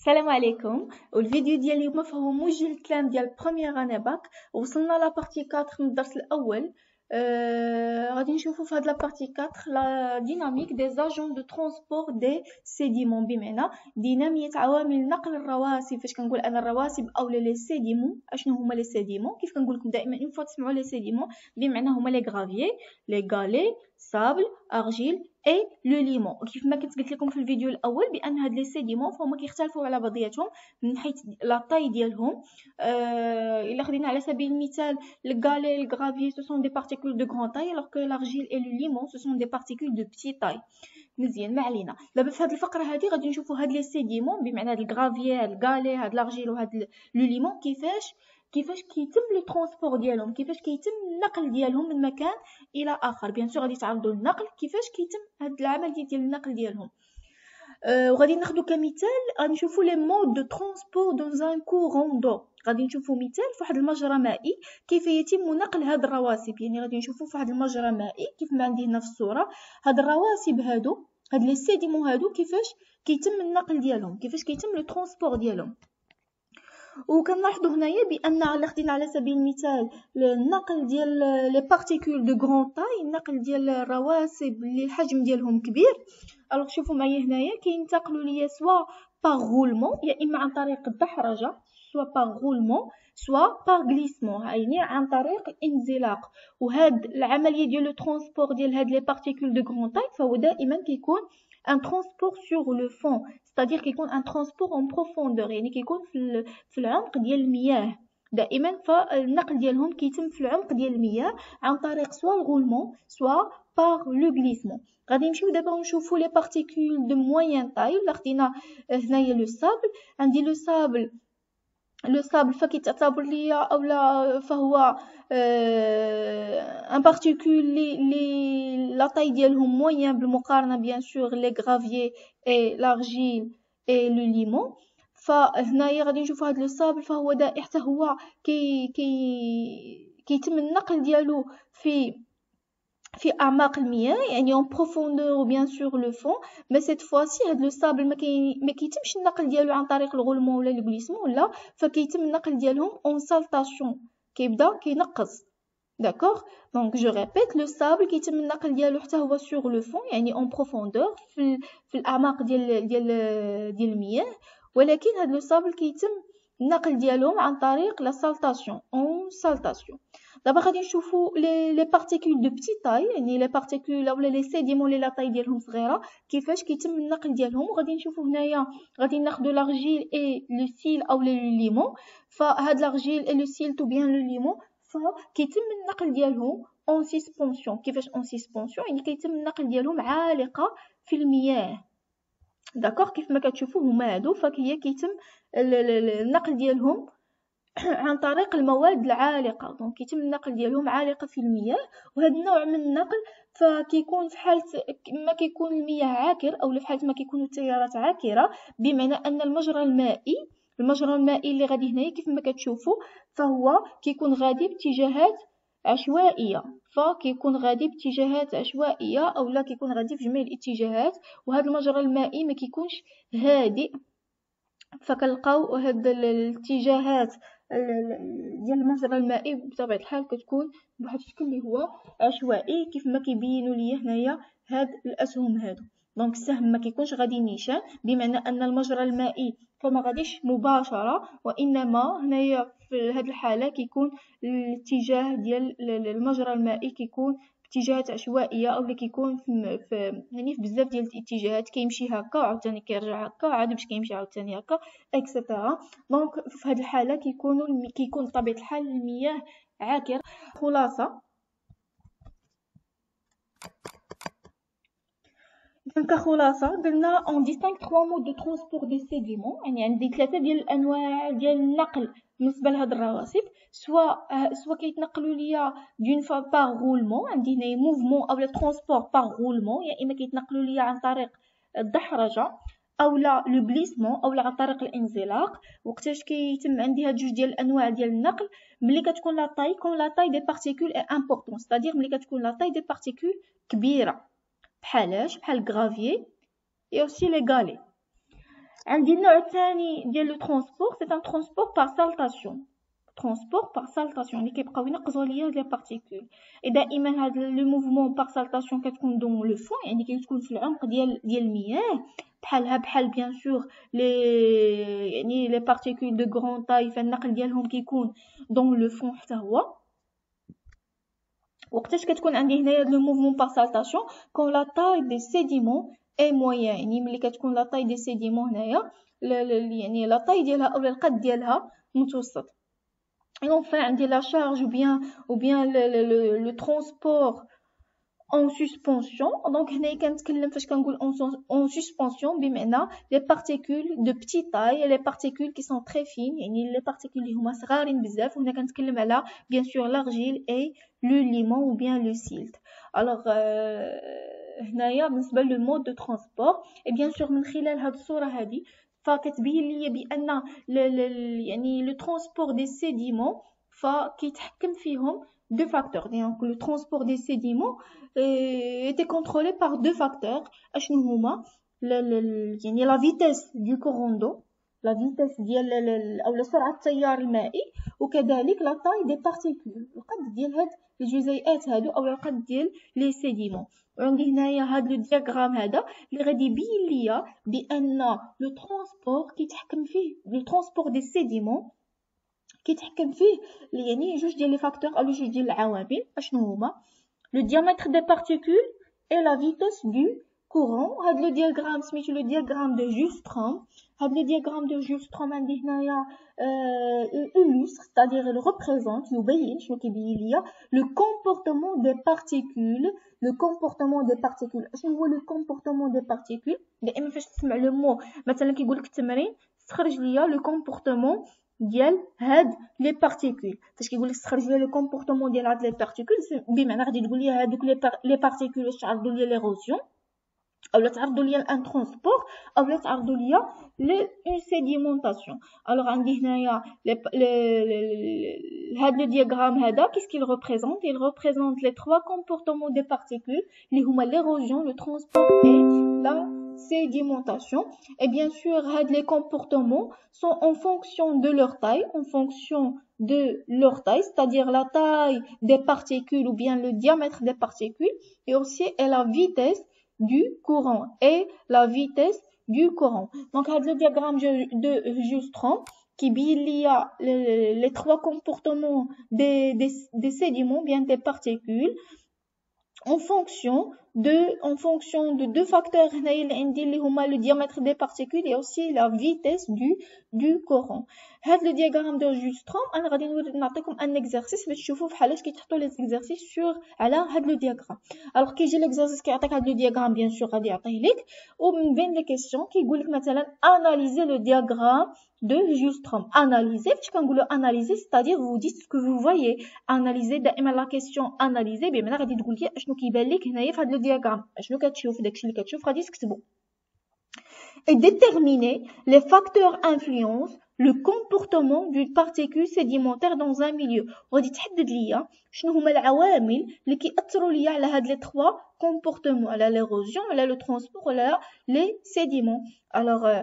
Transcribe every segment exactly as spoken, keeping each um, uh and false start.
السلام عليكم. والفيديو ديال اليوم فهو موجه للكلام ديال بروميير اني باك. وصلنا لابارتي أربعة من الدرس الاول. آه، غادي نشوفوا في هاد لابارتي أربعة لا ديناميك دي زاجون دو ترونسبور دي سيديمون، بمعنى ديناميه عوامل نقل الرواسب. فاش كنقول انا الرواسب اولا لي سيديمون، اشنو هما لي سيديمون؟ كيف كنقول لكم دائما اون فوا تسمعوا لي سيديمون بمعنى هما لي غرافيي، لي غالي، سابل، ارجيل اي لو ليمون. كيف ما كنت قلت لكم في الفيديو الاول بان هاد لي سيديمون فهما كيختلفوا على بعضياتهم من حيث لا طاي ديالهم. آه الا خدينا على سبيل المثال الغالي الغرافيي سو سون دي بارتيكول دو غران طاي، alors que l'argile et le limon ce sont des particules de petite taille. مزيان، ما علينا. دابا في هاد الفقره هذه غادي نشوفوا هاد لي سيديمون بمعنى هاد الغرافيي، هاد الغالي، هاد لارجيل وهاد لو ليمون كيفاش كيفاش كيتم لو ترونسبور ديالهم، كيفاش كيتم النقل ديالهم من مكان الى اخر. بيان سور غادي تعرضوا النقل، كيفاش كيتم هاد العمليه ديال النقل ديالهم. أه وغادي ناخذ كمثال غادي نشوفوا لي مود دو ترونسبور دون ان كورون دو. غادي نشوفوا مثال في واحد المجرى مائي كيف يتم نقل هاد الرواسب. يعني غادي نشوفوا في واحد المجرى مائي كيف ما عندي هنا في الصوره هاد الرواسب هادو، هاد لي سيديمون هادو كيفاش كيتم النقل ديالهم، كيفاش كيتم لو ترونسبور ديالهم. وكنلاحظوا هنايا بان على خدينا على سبيل المثال النقل ديال لي بارتيكول دو غران طاي، النقل ديال الرواسب اللي الحجم ديالهم كبير. الوغ شوفوا معايا هنايا كينتقلوا ليا سوا باغ غولمون، يا اما عن طريق الدحرجه، سوا باغ غولمون سوا باغ غليسمون، يعني عن طريق الانزلاق. وهاد العمليه ديال لو ترونسبور ديال هاد لي بارتيكول دو غران طاي فهو دائما كيكون un transport sur le fond، c'est-à-dire كيكون un transport en profondeur، يعني كيكون في في العمق ديال المياه. دائما فالنقل ديالهم كيتم في العمق ديال المياه عن طريق سوا الغولمون سوا باغ لو غليسمون. غادي نمشيو دابا ونشوفوا لي بارتيكول دو موين طاي. ولا خدينا هنايا لو سابل، عندي لو سابل لو سابل فكيتعتبر ليا اولا فهو ان بارتيكول لي لي لا طاي ديالهم موين بالمقارنه بيان سور لي غرافيي اي لارجيل اي لو ليمون. فهنايا غادي نشوفوا هذا لو سابل فهو دا حتى هو كي كي كيتم النقل ديالو في في اعماق المياه، يعني اون بروفوندور و بيان سور لو فون. مي سيت فواسي هاد لو سابل ما كي ما كيتمش النقل ديالو عن طريق الغولمون ولا لو غليسمون، لا فكيتم النقل ديالهم اون سالطاسيون، كيبدا كينقص. داكوغ دونك جو ريبيت، لو سابل كيتم النقل ديالو حتى هو سور لو فون، يعني اون بروفوندور في في الاعماق ديال ديال ديال المياه، ولكن هاد لو سابل كيتم النقل ديالهم عن طريق لا سالطاسيون، اون سالطاسيون. دابا غادي نشوفوا لي لي بارتيكول دو بتي طاي، يعني لي بارتيكول اولا لي سيديمون لي لا طاي ديالهم صغيره كيفاش كيتم النقل ديالهم. وغادي نشوفوا هنايا غادي ناخذوا لارجيل اي لو سيل او لو ليمون. فهاد لارجيل اي لو سيل تو بيان لو ليمون فكيتم النقل ديالهم اون سسبونسيون. كيفاش اون سسبونسيون؟ يعني كيتم النقل ديالهم عالقه في المياه. داكوغ كيف ما كتشوفوا هما هادو فهي كيتم النقل ديالهم عن طريق المواد العالقه، دونك كيتم النقل ديالهم عالقه في المياه. وهذا النوع من النقل فكيكون في حاله ما كيكون المياه عاكر او في حاله ما كيكونوا التيارات عاكره، بمعنى ان المجرى المائي المجرى المائي اللي غادي هنايا كيف ما كتشوفوا فهو كيكون غادي باتجاهات عشوائيه، فكيكون غادي باتجاهات عشوائيه او لا كيكون غادي في جميع الاتجاهات. وهذا المجرى المائي ما كيكونش هادئ، فكنلقاو هاد الاتجاهات ديال المجرى المائي بطبيعه الحال كتكون بواحد الشكل اللي هو عشوائي كيف ما كيبينوا لي هنايا هاد الاسهم هادو. دونك السهم ما كيكونش غادي نيشان، بمعنى ان المجرى المائي فما غاديش مباشره، وانما هنايا في هاد الحاله كيكون الاتجاه ديال المجرى المائي كيكون اتجاهات عشوائيه او اللي كيكون في, في يعني في بزاف ديال الاتجاهات، كيمشي هكا وعاوتاني كيرجع هكا عاد باش كيمشي عاوتاني هكا اكسيتيرا. دونك في هذه الحاله كيكونوا كيكون بطبيعه الحال المياه عاكر. خلاصه كخلاصه قلنا اون ديستينغ ثلاثة مود دو ترونسبور دي سيديمون، يعني عندي ثلاثه ديال الانواع ديال النقل بالنسبه لهاد الرواسب. سوا سوا كيتنقلوا ليا دون فوا باغ غولمون، عندي هنايا موفمون اولا ترونسبور باغ غولمون، يا اما كيتنقلوا ليا عن طريق الدحرجه اولا لو غليسمون اولا عن طريق الانزلاق. وقتاش كيتم عندي هاد جوج ديال الانواع ديال النقل؟ ملي كتكون لا طاي كون لا طاي دي بارتيكول اي امبورطون، c'est-à-dire ملي كتكون لا طاي دي بارتيكول كبيره بحالاش بحال الغرافيي اي اوسي لي غالي. عندي النوع الثاني ديال لو ترونسبور، سي ان ترونسبور بار سالتاسيون، ترونسبور بار سالتاسيون اللي كيبقاو ينقزوا ليا هاد لي بارتيكول. اي دائما هاد لو موفمون بار سالتاسيون كتكون دون لو فون، يعني كتكون في العمق ديال ديال المياه، بحالها بحال بيان سور لي يعني لي بارتيكول دو غران تاي فالنقل ديالهم كيكون دون لو فون حتى هو. وقتاش كتكون عندي هنايا لو موفمون بار سالتاسيون كون لا تاي دي سيديمون اي موين، يعني ملي كتكون لا تاي دي سيديمون هنايا يعني لا تاي ديالها او القد ديالها متوسط. Et enfin, عندي la charge ou bien ou bien le le le, le transport en suspension. Donc هنايا كنتكلم فاش كنقول en suspension بمعنى les particules de petite taille et les particules qui sont très fines، يعني les particules اللي هما صغارين بزاف. وهنا كنتكلم على bien sûr l'argile et le limon ou bien le silt. Alors euh, هنايا بالنسبه لو مود دو ترانسبور et bien sûr من خلال هاد الصوره هذه فكتبين لي بان يعني لو ترانسبور دي سيديمون فكيتحكم فيهم دو فاكتور. دونك لو ترانسبور دي سيديمون ايتي كونترولي بار دو فاكتور. اشنو هما؟ يعني لا فيتيس دو كورون دو، لا فيتيس ديال او سرعه التيار المائي، وكذلك لا تاي دي بارتيكول، القد ديال هاد الجزيئات هادو او القد ديال لي سيديمون. وعندي هنايا هاد لو دياغرام هذا اللي غادي يبين ليا بان لو ترانسبور كيتحكم فيه لو ترانسبور دي سيديمون كيتحكم فيه يعني جوج ديال لي فاكتور او جوج ديال العوامل. اشنو هما؟ لو ديامتر دي بارتيكول اي لا فيتيس دو كورون. هاد لو دياغرام سميتو لو دياغرام دو جوستروم. هاد لو دياغرام دو جوستروم عندي هنايا illustre c'est-à-dire il représente يبين شنو كيبين ليا لو كومبورتمون دي بارتيكول. لو كومبورتمون دي بارتيكول اشنو هو لو كومبورتمون دي بارتيكول؟ دائما فاش تسمع لو مو مثلا كيقول لك التمرين استخرج ليا لو كومبورتمون ديال هاد لي بارتيكول. فاش كيقول لك استخرج ليا لو كومبورتمون ديال هاد لي بارتيكول بمعنى غادي تقول لي هادوك لي بارتيكول واش تعرضوا ليا ليروزيون او لا تعرضوا ليا الان ترانسبور او لا تعرضوا ليا لون سيديمونطاسيون. الوغ عندي هنايا هاد لو دياغرام هذا كيسكي ريبريزونط؟ il représente les trois comportements des particules اللي هما l'érosion, le transport et la sédimentation. Et bien sûr هاد les comportements sont en fonction de leur taille, en fonction de leur taille, c'est-à-dire la taille des particules ou bien le diamètre des particules, et aussi et la vitesse du courant et la vitesse du courant. Donc هاد le diagramme de Jostrom qui bille les, les trois comportements des, des, des sédiments, bien des particules, en fonction de en fonction de deux facteurs le diamètre des particules et aussi la vitesse du du courant. هذا le diagramme de Jostrom انا غادي نعطيكم un exercice باش تشوفوا بحالاش كيتحطوا les exercices sur على هذا le diagramme. alors كيجي l'exercice كيعطيك هذا le diagramme bien sûr غادي يعطيه لك ومن بين les questions كيقول لك مثلا analyser le diagramme de Jostrom. analyser فاش كنقولوا analyser c'est-à-dire vous dites ce que vous voyez. analyser دائما la question analyser بمعنى غادي تقول لي اشنو كيبان لك هنايا في هذا le diagramme، اشنو كتشوف داكشي اللي كتشوف غادي تكتبوا. et déterminer les facteurs influence le comportement d'une particule sédimentaire dans un milieu. غادي تحدد ليا شنو هما العوامل اللي كيأثروا ليا على هاد لي trois comportements، على l'érosion على le transport ولا les sédiments. alors euh,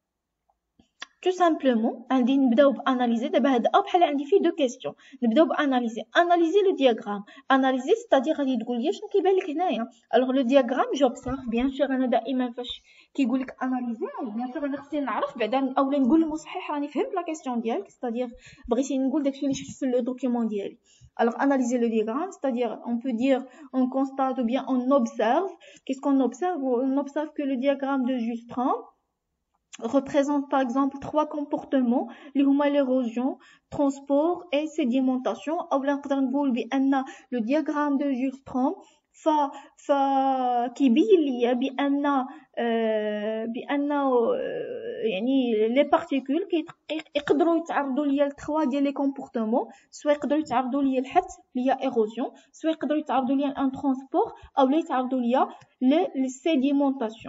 tout simplement غادي نبداو باناليزي. دابا هاد ا بحال عندي فيه دو كيسيون. نبداو باناليزي. اناليزي لو دياغرام. اناليزي c'est-à-dire غادي تقول لي شنو كيبان لك هنايا. الوغ لو دياغرام جوبسيرف بيان سور. انا دائما فاش كيقول لك اناليزي بيان سور انا خصني نعرف بعدا اولا نقول المصحح راني فهمت لا كيسيون ديالك c'est-à-dire بغيتي نقول داكشي اللي شفت في لو دوكيومون ديالي. alors analyser le diagramme c'est-à-dire on peut dire on constate ou bien on observe. qu'est-ce qu'on observe? on observe que le diagramme de Jostrom représente par exemple trois comportements اللي هما l'érosion, transport et sédimentation. اولا نقدر نقول بان لو دياغرام دو جوستروم ف ف كيبين ليا بان آه بان آه يعني لي بارتيكول كيقدروا يتعرضوا ليا لتخوا ديال لي كومبورتمون، سواء يقدروا يتعرضوا ليا الحبس اللي هي ايروزيون، سواء يقدروا يتعرضوا ليا ان ترانسبور او لا يتعرضوا ليا للسيديمونطاسيون.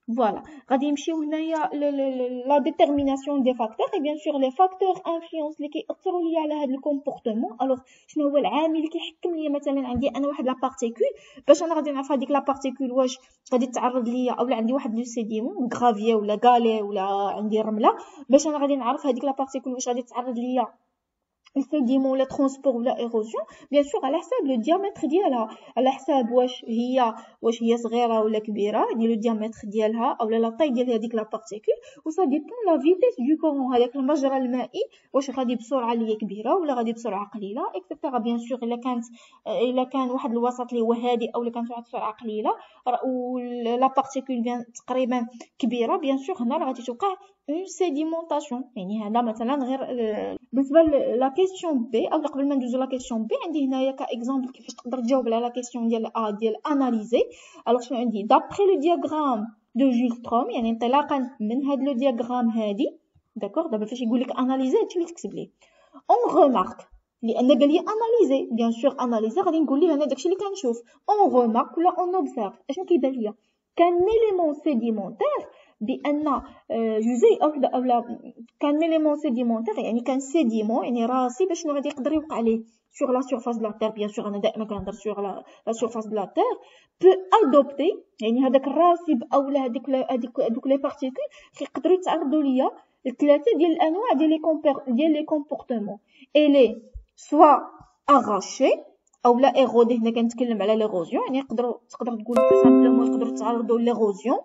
فوالا. غادي نمشيو هنايا لا ديتيرميناسيون دي فاكتور. اي بيان سور لي فاكتور انفلونس اللي كيأثروا ليا على هذا الكومبورتمون. الوغ شنو هو العامل اللي كيحكم ليا مثلا عندي انا واحد لا بارتيكول، باش انا غادي نعرف هذيك لا بارتيكول واش غادي تعرض ليا اولا عندي واحد لو سيديمون غرافيي ولا غالي ولا عندي رمله، باش انا غادي نعرف هذيك لا بارتيكول واش غادي تعرض ليا السيديمون ولا ترونسبور ولا ايروزيون. بيان سور على حساب لو ديامتر ديالها، على حساب واش هي واش هي صغيره ولا كبيره، يعني لو ديامتر ديالها اولا لا طاي ديال هذيك لا بارتيكول. و سا ديبون لا فيتيس دو كورون، هذاك المجرى المائي واش غادي بسرعه اللي هي كبيره ولا غادي بسرعه قليله اكسيتيرا. بيان سور الا كانت الا كان واحد الوسط اللي هو هادئ اولا كانت واحد السرعه قليله و لا بارتيكول تقريبا كبيره، بيان سور هنا غادي توقع اون سيديمونطاسيون. يعني هذا مثلا غير بالنسبه لا كيسيون بي. او قبل ما ندوزو لا كيسيون بي عندي هنايا كاكزامبل كيفاش تقدر تجاوب على لا كيسيون ديال ا ديال اناليزي. الوغ شنو عندي دابري لو دياغرام دو جولز تروم، يعني انطلاقا من هاد لو دياغرام هادي. داكوغ دابا فاش يقول لك اناليزي هادشي اللي تكتب ليه اون رومارك، لان قال لي اناليزي. بيان سور اناليزي غادي نقول ليه انا داكشي اللي كنشوف. اون رومارك ولا اون اوبزيرف اشنو كيبان ليا؟ كان ميليمون سيديمونتير بان جزيء اولا اولا كان ميليمون سيديمونتير، يعني كان سيديمون يعني راسي باش شنو غادي يقدر يوقع ليه sur la surface de la terre. bien sûr انا دائما كنهضر sur la, la surface de la terre peut adopter، يعني هذاك الراسب اولا هذيك هذيك دوك لي بارتيكول كيقدروا يتعرضوا ليا لثلاثه ديال الانواع ديال لي كومبور ديال لي كومبورتمون. اي لي سوا اغاشي اولا ايرودي. هنا كنتكلم على ليغوزيون، يعني يقدروا تقدر تقول سامبلومون يقدروا يتعرضوا ليغوزيون.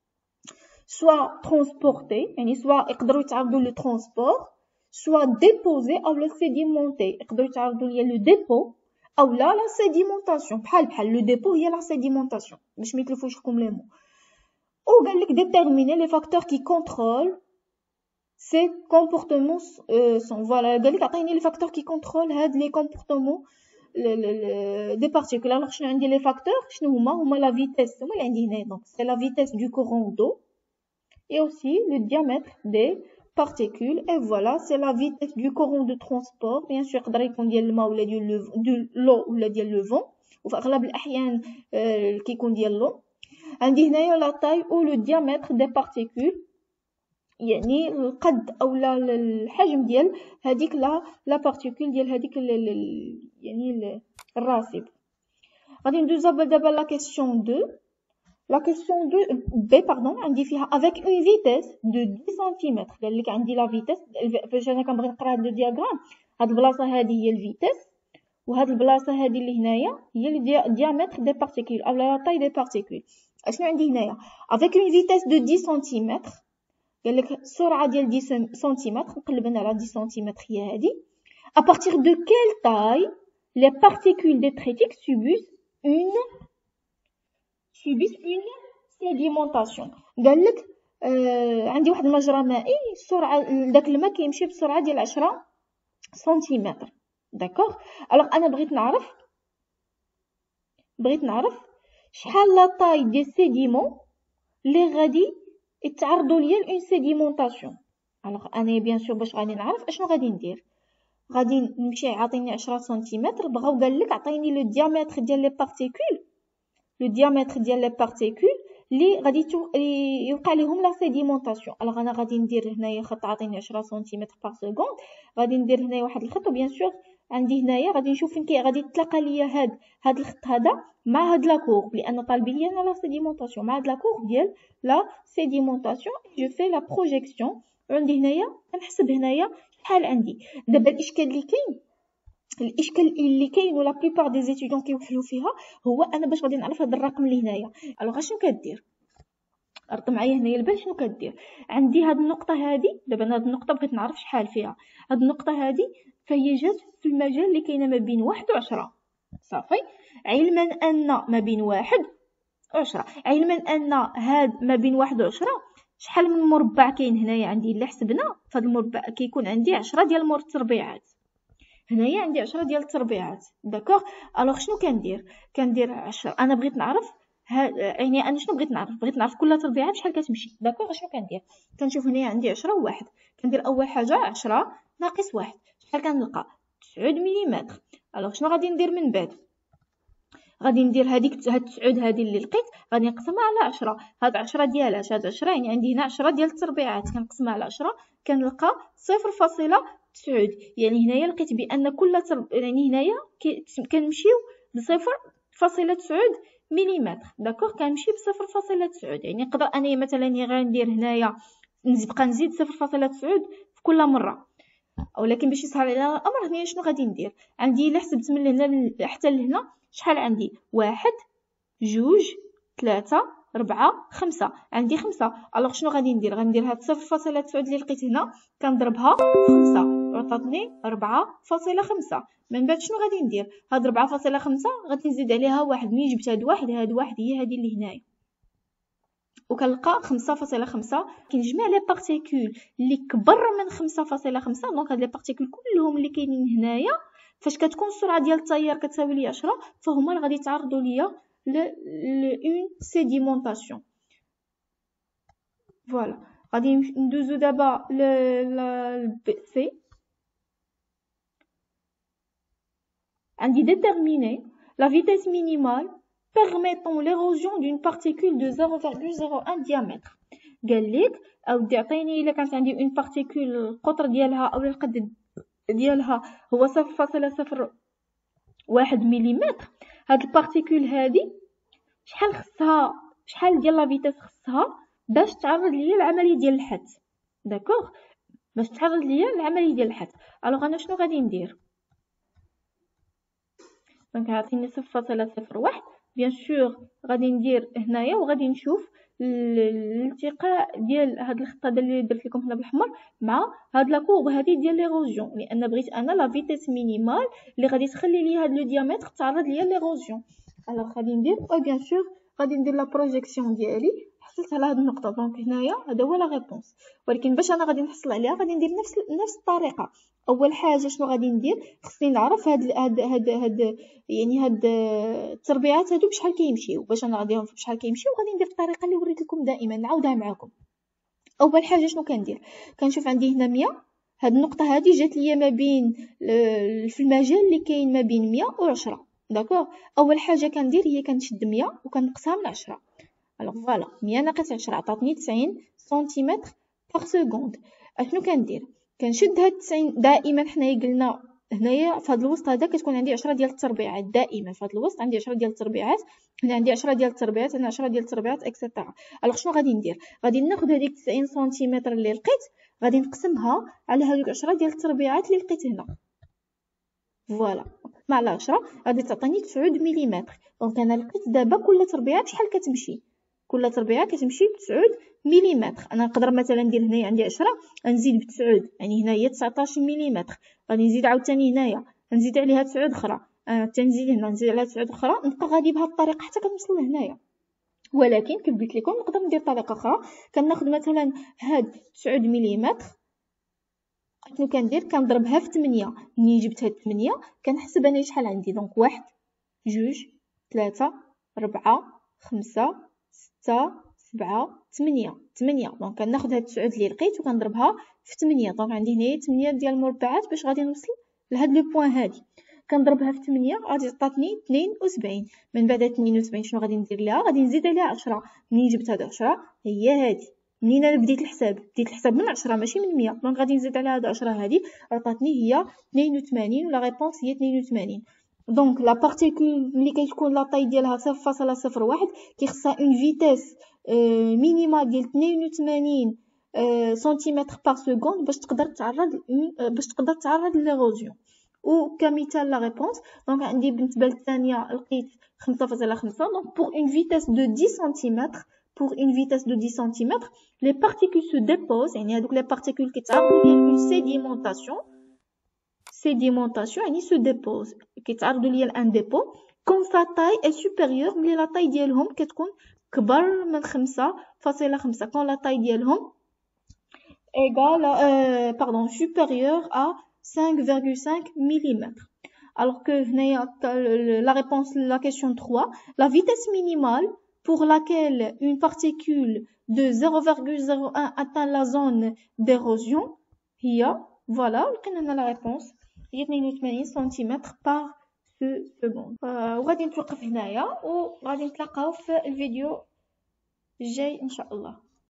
soit transporté يعني soit يقدروا يتعرضوا لو ترونسبور، soit déposé او لا sédimenté يقدروا يتعرضوا ليا لو ديبو او لا لا sédimentation. بحال بحال لو ديبو هي لا sédimentation باش ما يتلفوش لكم لي مو. او قال لك déterminer les facteurs qui contrôlent ces comportements sont voilà. قال لك عطيني لي فاكتور كي كونترول هاد لي كومبورتمون دي بارتيكول. alors شنو عندي لي فاكتور شنو هما؟ هما لا فيتيس هما اللي عندي هنا. دونك سي لا فيتيس دو كورون دو et aussi le diamètre des particules. Et voilà, c'est la vitesse du courant de transport. Bien sûr يقدر يكون ديال الماء ولا ديال لو ولا ديال لو فون، وفي اغلب الاحيان كيكون ديال لو. عندي هنايا لا تاي او لو diamètre des particules، يعني القد او لا الحجم ديال هذيك لا لا بارتيكول ديال هذيك يعني الراسب. غادي ندوزو دابا لا كيسيون دو. La question de B, pardon, عندي فيها avec une vitesse de dix centimètres. قال لك عندي لا فيتيس فاش انا كنبغي نقرا هاد لو دياغرام، هاد البلاصه هادي هي الفيتيس وهاد البلاصه هادي اللي هنايا هي لو ديامتر دي بارتيكول او لا طاي دي بارتيكول. اشنو عندي هنايا avec une vitesse de dix centimètres؟ قال لك السرعه ديال dix centimètres. نقلب انا على dix centimètres هي هادي. à partir de quelle taille les particules détritiques subissent une subissent une sédimentation. قال لك آه عندي واحد المجرى مائي السرعه داك الماء كيمشي بسرعه ديال عشرة سنتيمتر. داكوغ. الوغ انا بغيت نعرف بغيت نعرف شحال لا طاي ديال سيديمون اللي غادي يتعرضوا ليا لون سيديمونطاسيون. الوغ انا بيان سور باش غادي نعرف اشنو غادي ندير، غادي نمشي عطيني عشرة سنتيمتر. بغاو قال لك عطيني لو ديامتر ديال لي بارتيكول لو ديامتر ديال لي بارتيكول اللي غادي يوقع لهم لا سيديمونطاسيون. الوغ انا غادي ندير هنايا خط عطيني عشرة سنتيمتر بار سكوند. غادي ندير هنايا واحد الخط وبيان سور عندي هنايا غادي نشوف فين كي غادي يتلاقى ليا هاد هاد الخط هذا مع هاد لا كورب، لان طالبين لينا لا سيديمونطاسيون مع هاد لا كورب ديال لا سيديمونطاسيون. جو في لا بروجيكسيون عندي هنايا كنحسب هنايا شحال عندي. دابا الاشكال اللي كاين الاشكال اللي كاين ولا بليبار دي زيتيديون كيوحلوا فيها هو انا باش غادي نعرف هذا الرقم اللي هنايا. الوغ شنو كدير؟ رد معايا هنايا البال. شنو كدير؟ عندي هاد النقطه هادي. دابا هاد النقطه بغيت نعرف شحال فيها. هاد النقطه هادي فهي جات في المجال اللي كاينه ما بين واحد وعشرة. صافي. علما ان ما بين واحد وعشرة، علما ان هاد ما بين واحد وعشرة شحال من مربع كاين هنايا عندي. الا حسبنا فهاد المربع كيكون عندي عشرة ديال المرتبعات. هنايا عندي عشرة ديال التربيعات. داكوغ. الوغ شنو كندير؟ كندير عشرة. انا بغيت نعرف ها... يعني انا شنو بغيت نعرف؟ بغيت نعرف كل تربيعه بشحال كتمشي. داكوغ. شنو كندير؟ كنشوف هنايا عندي عشرة وواحد. كندير اول حاجه عشرة ناقص واحد شحال كنلقى؟ تسعود مليمتر. الوغ شنو غادي ندير من بعد؟ غادي ندير هذيك هاد تسعود هادي اللي لقيت غادي نقسمها على عشرة. هاد عشرة ديالاش؟ هاد عشرة يعني عندي هنا عشرة ديال التربيعات كنقسمها على عشرة كنلقى صفر فاصلة تسعود. يعني هنايا لقيت بان كل ترب... يعني هنايا كنمشيو بصفر فاصلة تسعود مليمتر. داكوغ كنمشي بصفر فاصلة تسعود. يعني نقدر انايا مثلا غندير هنايا نبقى نزيد صفر فاصلة تسعود في كل مره، ولكن باش يسهل علينا الامر هنا شنو غادي ندير؟ عندي الا حسبت من هنا حتى لهنا شحال عندي؟ واحد جوج ثلاثة ربعة خمسة، عندي خمسة. الوغ شنو غادي ندير؟ غندير هاد صفر فاصلة تسعود اللي لقيت هنا كنضربها في خمسة عطاتني ربعة فاصلة خمسة. من بعد شنو غادي ندير؟ هاد ربعة فاصلة خمسة غادي نزيد عليها واحد. ملي جبت هاد واحد هاد واحد هي هادي اللي هنايا وكنلقى خمسة فاصلة خمسة. كنجمع لي بارتيكول اللي كبر من خمسة فاصلة خمسة. دونك هاد لي بارتيكول كلهم اللي كاينين هنايا فاش كتكون السرعه ديال التيار كتساوي لي عشرة فهما اللي غادي يتعرضوا ليا ل اون سيديمونطاسيون. فوالا غادي ندوزو دابا ل البي سي. عندي déterminer la vitesse minimale permettant l'érosion d'une particule de zéro virgule zéro un diamètre. قال لك اودي عطيني الا كانت عندي اون بارتيكول القطر ديالها او القد ديالها هو صفر فاصلة صفر واحد مليمتر. هاد البارتيكول هادي شحال خصها شحال ديال لا فيتاس خصها باش تعرض ليا العمليه ديال الحد؟ داكوغ باش تعرض ليا العمليه ديال الحد. الوغ انا شنو غادي ندير؟ دونك عطيني صفر فاصلة صفر واحد بيان سور غادي ندير هنايا وغادي نشوف الالتقاء ديال هاد الخطه اللي درت لكم هنا بالاحمر مع هاد لا كورب هادي ديال ليروزيون، لان بغيت انا لا فيتاس مينيمال اللي غادي تخلي لي هاد لو ديامتر تعرض ليا ليروزيون. الوغ غادي ندير او بيان سور غادي ندير لا بروجيكسيون ديالي. حصلت على هاد النقطه دونك هنايا هذا هو لا ريبونس. ولكن باش انا غادي نحصل عليها غادي ندير نفس نفس الطريقه. اول حاجه شنو غادي ندير؟ خصني نعرف هاد هاد هاد, هاد يعني هاد التربيعات هادو بشحال كيمشيو. باش انا غادي نعرف بشحال كيمشيو غادي ندير الطريقه اللي وريت لكم دائما نعاودها معكم. اول حاجه شنو كندير؟ كنشوف عندي هنا مية. هاد النقطه هادي جات ليا ما بين في المجال اللي كاين ما بين مية وعشرة. داكوغ اول حاجه كندير هي كنشد مية وكنقسمها من عشرة. الوغ فوالا مية ناقص عشرة عطاتني تسعين سنتيمتر بار سكوند. اشنو كندير؟ كنشد هاد تسعين. دائما حنايا قلنا هنايا في هاد الوسط هذا كتكون عندي عشرة ديال التربيعات. دائما في هاد الوسط عندي عشرة ديال التربيعات، هنا عندي عشرة ديال التربيعات، هنا عشرة ديال التربيعات اكسيتيرا. الوغ شنو غادي ندير؟ غادي ناخذ هذيك تسعين سنتيمتر اللي لقيت غادي نقسمها على هذوك عشرة ديال التربيعات اللي لقيت هنا. فوالا مع عشرة غادي تعطيني تسعود مليمتر. دونك انا لقيت دابا كل تربيعه شحال كتمشي. كل تربيعه كتمشي بتسعود مليمتر. انا نقدر مثلا ندير هنايا عندي عشرة نزيد بتسعود يعني هنايا تسعطاش مليمتر. غادي نزيد عاوتاني هنايا نزيد عليها تسعود اخرى آه تنزيد هنا نزيد عليها تسعود اخرى نبقى غادي بهذه الطريقه حتى كنوصل لهنايا. ولكن كيف قلت لكم نقدر ندير طريقه اخرى. كناخذ مثلا هاد تسعود مليمتر شنو كندير؟ كنضربها في ثمانية. ملي جبت هاد ثمانية كنحسب انا شحال عندي. دونك واحد جوج ثلاثة ربعة خمسة ستة سبعة ثمانية ثمانية. دونك كناخذ هاد تسعود اللي لقيت وكنضربها في ثمانية. دونك عندي هنايا ثمانية ديال المربعات باش غادي نوصل لهاد لو بوين هادي. كنضربها في ثمانية غادي تعطيني اثنين وسبعين. من بعد اثنين وسبعين شنو غادي ندير ليها؟ غادي نزيد عليها عشرة. منين جبت هاد عشرة هي هادي. منين انا بديت الحساب؟ بديت الحساب من عشرة ماشي من مية. دونك غادي نزيد على هاد عشرة هادي عطاتني هي اثنين وثمانين ولا ريبونس هي اثنين وثمانين. دونك لا بارتيكول ملي كتكون لا طاي ديالها صفر فاصلة صفر واحد كيخصها اون فيتاس مينيمال ديال اثنين وثمانين سنتيمتر بار سكوند باش تقدر تعرض باش تقدر تعرض ليروزيون. وكمثال لا ريبونس دونك عندي بالنسبه للثانيه لقيت خمسة فاصلة خمسة. دونك بور اون فيتاس دو عشرة سنتيمتر pour une vitesse de dix centimètres les particules se déposent يعني هذوك les particules كيتعرضوا ليا une sédimentation sédimentation يعني se dépose كيتعرضوا ليا لان ديبو كون sa taille est supérieure ملي لا طاي ديالهم كتكون كبر من خمسة فاصلة خمسة كون لا طاي ديالهم égal euh, pardon supérieure à cinq virgule cinq millimètres. Alors que la réponse la question trois, la vitesse minimale pour laquelle une particule de zéro virgule zéro un atteint la zone d'érosion هي voilà لقينا la réponse هي اثنين وثمانين سنتيمتر par secondes. وغادي نتوقف هنايا وغادي نتلاقاو في الفيديو الجاي ان شاء الله.